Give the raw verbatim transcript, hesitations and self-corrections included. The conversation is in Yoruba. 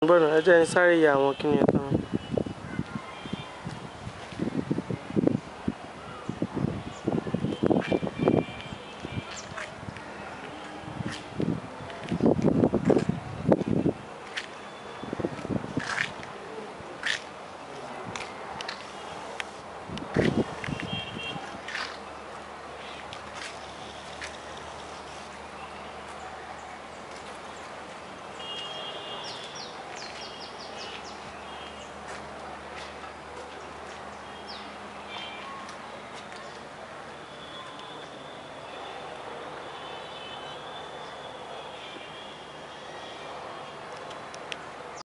Bọ́ọ̀nù ẹ jẹ́ ń sáré ya àwọn kíni ẹ̀ tán.